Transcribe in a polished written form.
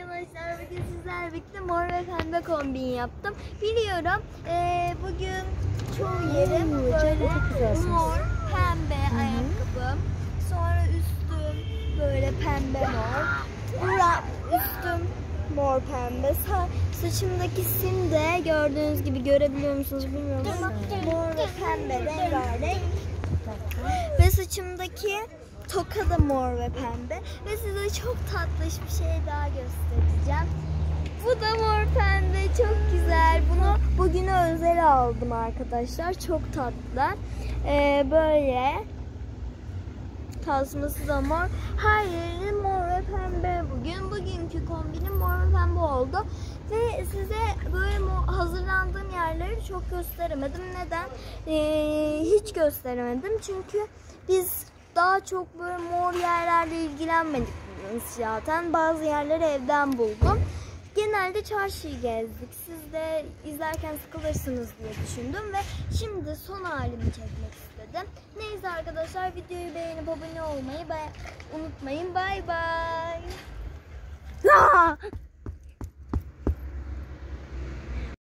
arkadaşlar, bugün sizlerle birlikte mor ve pembe kombin yaptım. Biliyorum bugün çoğu yerim böyle mor pembe ayakkabım, sonra üstüm böyle pembe mor, üstüm mor pembe, saçımdaki sim de gördüğünüz gibi, görebiliyor musunuz bilmiyorum ama mor ve pembe rengarenk ve saçımdaki toka da mor ve pembe ve size çok tatlış bir şey daha göstereceğim. Bu da mor pembe, çok güzel. Bunu bugüne özel aldım arkadaşlar, çok tatlı. Böyle tasması da mor, her yeri mor ve pembe. Bugünkü kombinim mor ve pembe oldu ve size böyle hazırlandığım yerleri çok gösteremedim. Neden? Hiç gösteremedim çünkü biz daha çok böyle mor yerlerle ilgilenmedik zaten. Bazı yerleri evden buldum. Genelde çarşıyı gezdik. Siz de izlerken sıkılırsınız diye düşündüm ve şimdi son halini çekmek istedim. Neyse arkadaşlar, videoyu beğenip abone olmayı unutmayın. Bay bay.